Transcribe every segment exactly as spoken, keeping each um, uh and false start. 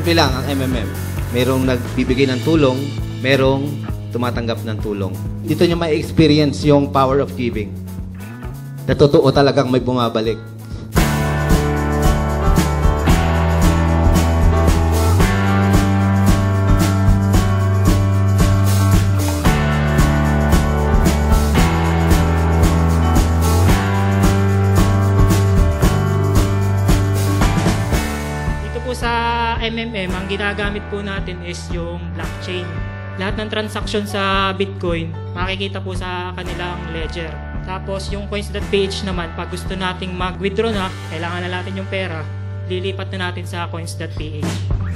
Simple lang ang M M M. Merong nagbibigay ng tulong, merong tumatanggap ng tulong. Dito nyo may experience yung power of giving. Na totoo talagang may bumabalik. Sa M M M, ang ginagamit po natin is yung blockchain. Lahat ng transaction sa Bitcoin, makikita po sa kanilang ledger. Tapos yung coins.ph naman, pag gusto nating mag-withdraw na, kailangan na natin yung pera, lilipat na natin sa coins.ph.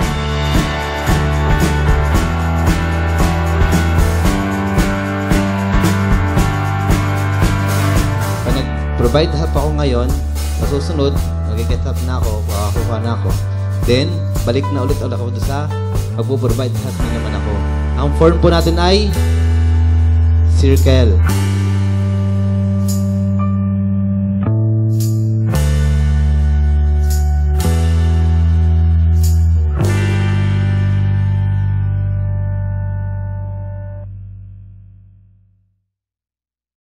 Pag nag-provide help ako ngayon, masusunod, mag-get help na ako, makakuha na ako. Then, balik na ulit ulit ako sa magpo-provide help na naman ako. Ang form po natin ay circle.